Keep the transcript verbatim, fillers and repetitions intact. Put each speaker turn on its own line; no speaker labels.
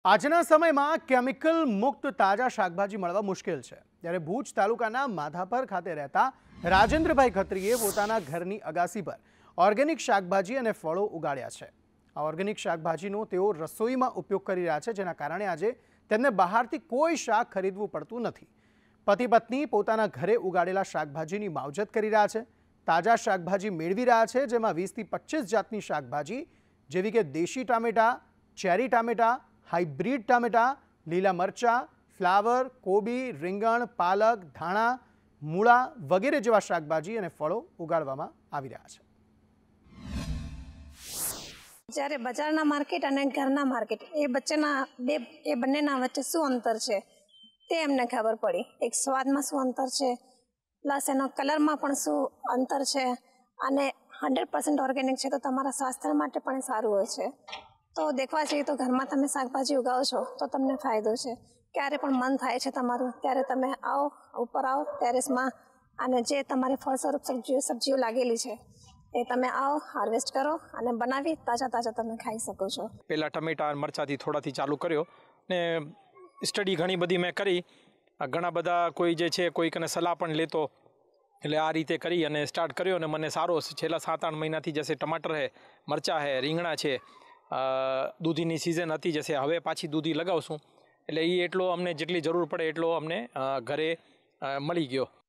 આજના સમયમાં કેમિકલ મુક્ત તાજા શાકભાજી મળવા મુશ્કેલ છે, ત્યારે ભુજ તાલુકાના માધાપર ખાતે રહેતા રાજેન્દ્રભાઈ ખત્રીએ પોતાના ઘરની અગાસી પર ઓર્ગેનિક શાકભાજી અને ફળો ઉગાડ્યા છે। આ ઓર્ગેનિક શાકભાજીનો તેઓ રસોઈમાં ઉપયોગ કરી રહ્યા છે, જેના કારણે આજે તેમને બહારથી કોઈ શાક ખરીદવું પડતું નથી। પતિ પત્ની પોતાના ઘરે ઉગાડેલા શાકભાજીની માવજત કરી રહ્યા છે। તાજા શાકભાજી મેળવી રહ્યા છે, જેમાં વીસ થી પચીસ જાતની શાકભાજી જેવી કે દેશી ટામેટા, ચેરી ટામેટા, हाइब्रिड टामेटा, लीला मरचा, फ्लावर, कोबी, રીંગણ, पालक, धाणा, मूळा वगैरह जेवा शाकभाजी और फळो उगाडवामां आवी रह्या छे।
જ્યારે બજારના માર્કેટ અને ઘરના માર્કેટ એ વચ્ચેના બે એ બંનેના વચ્ચે શું અંતર છે તે એમને ખબર પડી। એક સ્વાદમાં શું અંતર છે, પ્લસ એનો કલરમાં પણ શું અંતર છે, અને હંડ્રેડ પર્સન્ટ ઓર્ગેનિક છે તો તમારા સ્વાસ્થ્ય માટે પણ સારું હોય છે। તો દેખવા જઈએ તો ઘરમાં તમે શાકભાજી ઉગાવો છો તો તમને ફાયદો છે। ક્યારે પણ મન થાય છે તમારું ત્યારે તમે આવો, ઉપર આવો ટેરેસમાં, અને જે તમારી ફળ સ્વરૂપ સબ્જીઓ સબ્જીઓ લાગેલી છે એ તમે આવો, હાર્વેસ્ટ કરો અને બનાવી તાજા તાજા તમે ખાઈ શકો છો।
પહેલાં ટમેટા મરચાંથી થોડાથી ચાલુ કર્યો ને સ્ટડી ઘણી બધી મેં કરી, ઘણા બધા કોઈ જે છે કોઈ કને સલાહ પણ લેતો, એટલે આ રીતે કરી અને સ્ટાર્ટ કર્યો અને મને સારો છેલ્લા સાત આઠ મહિનાથી જશે ટમાટર છે, મરચાં છે, રીંગણા છે, દૂધીની સિઝન હતી જશે હવે પાછી દૂધી લગાવશું, એટલે એ એટલો અમને જેટલી જરૂર પડે એટલો અમને ઘરે મળી ગયો।